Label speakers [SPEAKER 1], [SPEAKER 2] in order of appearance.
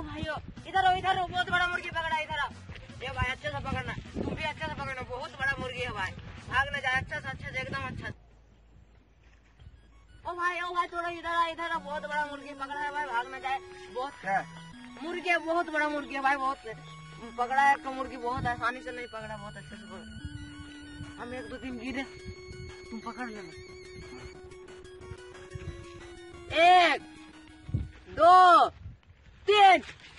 [SPEAKER 1] भाइयों इधर हो, बहुत बड़ा मुर्गी पकड़ा, इधर आओ। ये भाई अच्छे से पकड़ना, तुम भी अच्छे से पकड़ना, बहुत बड़ा मुर्गी है भाई, भाग न जाए, अच्छा से अच्छे से, एकदम अच्छा। ओ भाई थोड़ा इधर आ, बहुत बड़ा मुर्गी पकड़ा है भाई, भाग न जाए। बहुत मुर्गी है, बहुत बड़ा मुर्गी है भाई, बहुत पकड़ा है का मुर्गी, बहुत आसानी से नहीं पकड़ा, बहुत अच्छे से पकड़ा। हम 1 2 3 गिरे, तुम पकड़ लेना। 1 2 3